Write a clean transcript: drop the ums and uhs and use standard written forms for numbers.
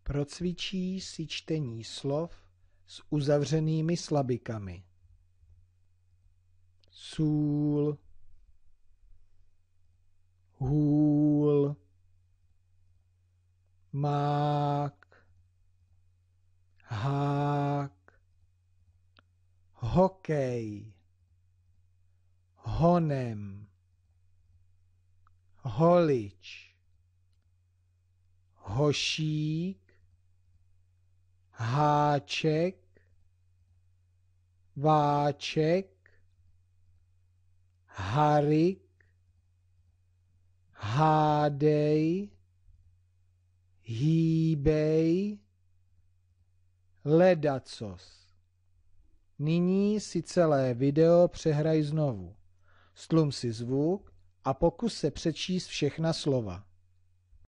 Procvičí si čtení slov s uzavřenými slabikami. Sůl, hůl, mák, hák, hokej, honem, holič, hošík, háček, váček, harik, hádej, hýbej, ledacos. Nyní si celé video přehraj znovu. Stlum si zvuk a pokus se přečíst všechna slova.